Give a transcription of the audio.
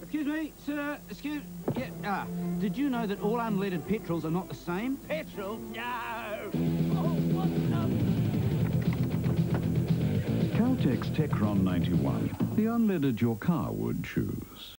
Excuse me, sir. Excuse... Yeah, did you know that all unleaded petrols are not the same? Petrol? No! Oh, what the... Caltex Techron 91. The unleaded your car would choose.